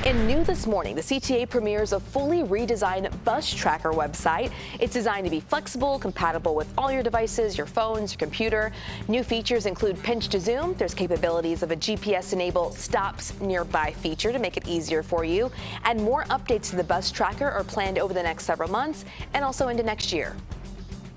And new this morning, the CTA premieres a fully redesigned bus tracker website. It's designed to be flexible, compatible with all your devices, your phones, your computer. New features include pinch to zoom. There's capabilities of a GPS-enabled stops nearby feature to make it easier for you. And more updates to the bus tracker are planned over the next several months and also into next year.